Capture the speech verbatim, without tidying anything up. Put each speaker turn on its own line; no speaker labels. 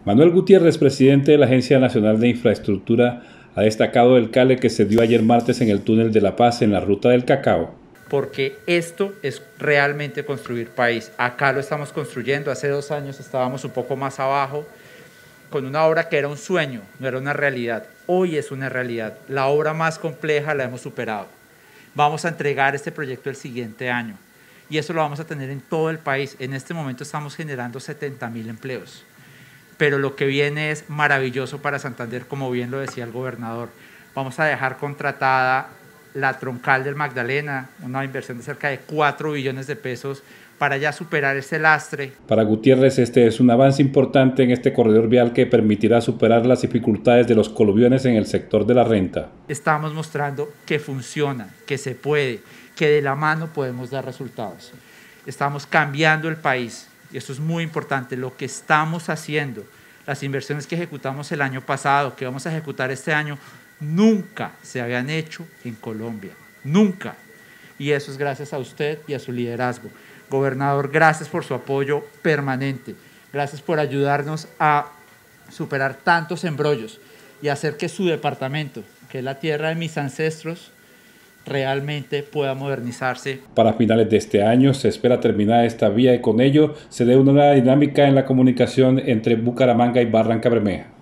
Manuel Gutiérrez, presidente de la Agencia Nacional de Infraestructura, ha destacado el cale que se dio ayer martes en el túnel de La Paz en la ruta del cacao.
Porque esto es realmente construir país. Acá lo estamos construyendo. Hace dos años estábamos un poco más abajo con una obra que era un sueño, no era una realidad. Hoy es una realidad. La obra más compleja la hemos superado. Vamos a entregar este proyecto el siguiente año y eso lo vamos a tener en todo el país. En este momento estamos generando setenta mil empleos, pero lo que viene es maravilloso para Santander, como bien lo decía el gobernador. Vamos a dejar contratada la troncal del Magdalena, una inversión de cerca de cuatro billones de pesos para ya superar ese lastre.
Para Gutiérrez, este es un avance importante en este corredor vial que permitirá superar las dificultades de los coluviones en el sector de la renta.
Estamos mostrando que funciona, que se puede, que de la mano podemos dar resultados. Estamos cambiando el país y eso es muy importante. Lo que estamos haciendo, las inversiones que ejecutamos el año pasado, que vamos a ejecutar este año, nunca se habían hecho en Colombia, nunca. Y eso es gracias a usted y a su liderazgo. Gobernador, gracias por su apoyo permanente, gracias por ayudarnos a superar tantos embrollos y hacer que su departamento, que es la tierra de mis ancestros, realmente pueda modernizarse.
Para finales de este año se espera terminar esta vía y con ello se dé una nueva dinámica en la comunicación entre Bucaramanga y Barrancabermeja.